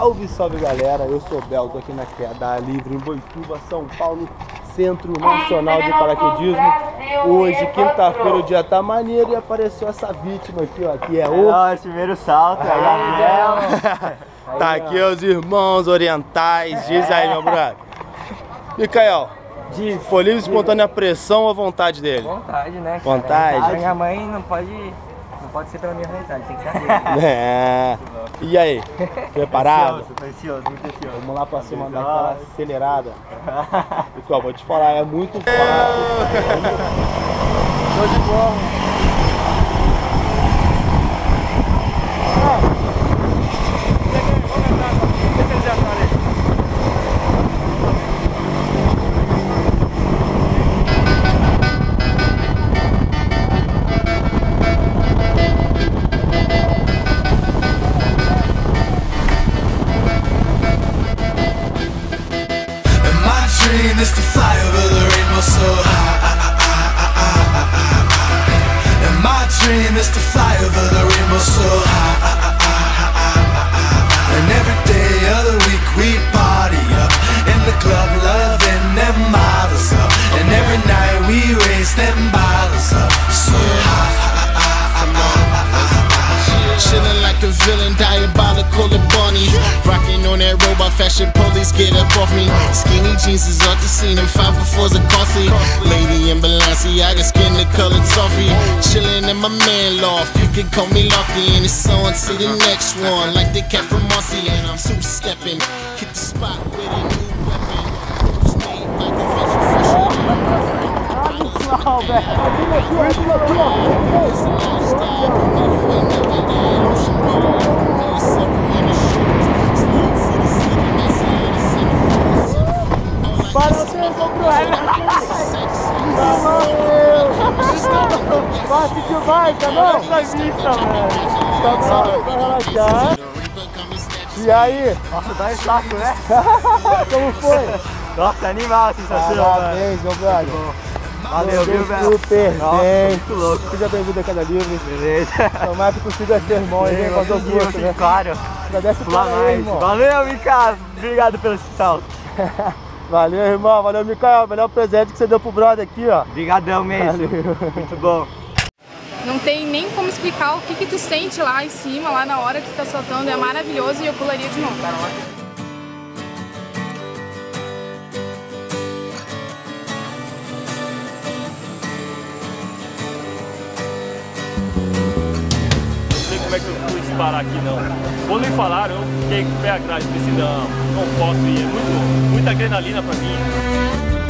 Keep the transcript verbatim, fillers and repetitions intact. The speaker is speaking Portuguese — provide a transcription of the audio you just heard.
Salve, salve galera, eu sou o Bel, tô aqui na queda livre em Boituva, São Paulo, Centro Nacional de Paraquedismo. Hoje, quinta-feira, o dia tá maneiro e apareceu essa vítima aqui, ó, que é o... Nossa, primeiro salto, aí, Gabriel. Tá aqui os irmãos orientais, diz aí, meu brother. Micael, foi livre, espontânea pressão ou vontade dele? Vontade, né? Cara? Vontade? A minha mãe não pode, não pode ser pela minha vontade, tem que ser a dele. É. E aí, preparado? Tô ansioso, tô ansioso, muito ansioso. Vamos lá pra cima daquela acelerada. Pessoal, vou te falar, é muito fácil. Show de bola. Is to fly over the rainbow so high. And my dream is to fly over the rainbow so high. And every day of the week we party up in the club, loving them models up. And every night we raise them bottles up so high. Chillin' like a villain, diabolical and bunny. Rockin' on that robot fashion, police get up off me. Skinny jeans is off the scene, and five for fours are costly. Lady in Balenciaga, skin the colored toffee. Chillin' in my man loft, you can call me Lofty. And it's on to the next one, like the cat from Marcy. And I'm two-steppin', hit the spot with a new weapon. First made like a fashion fresh. Não, velho. Aqui, aqui, aqui, para você, comprou ela. Vai assistir o Barca, não? Tá vista, velho. Tá relaxar. E aí? Nossa, dá um saco, né? Como foi? Nossa, animal a sensação. Parabéns, meu brother. Valeu, viu, velho? Super Nossa, bem. muito louco. Seja bem-vindo a Queda Livre. Beleza. Tomara que consiga ser irmão aí, com as gosto, né? Claro. Agradece por mais. irmão. Valeu, Mica. Obrigado pelo salto. Valeu, irmão. Valeu, Micael. Melhor presente que você deu pro brother aqui, ó. Obrigadão mesmo. Valeu. Muito bom. Não tem nem como explicar o que que tu sente lá em cima, lá na hora que tu tá soltando. É maravilhoso e eu pularia de novo. Como é que eu fui disparar aqui, não. Quando me falaram, eu fiquei com o pé atrás, pensei, não, não posso ir, é muito, muita adrenalina pra mim.